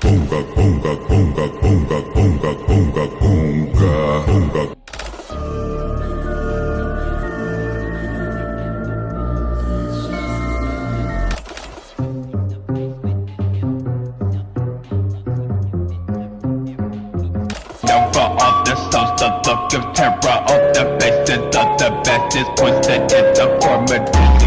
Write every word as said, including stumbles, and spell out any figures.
Bunga, bunga, bunga, bunga, bunga, bunga, bunga, bunga. Terror of the souls, the look of terror of the faces of the best is twisted in the formative.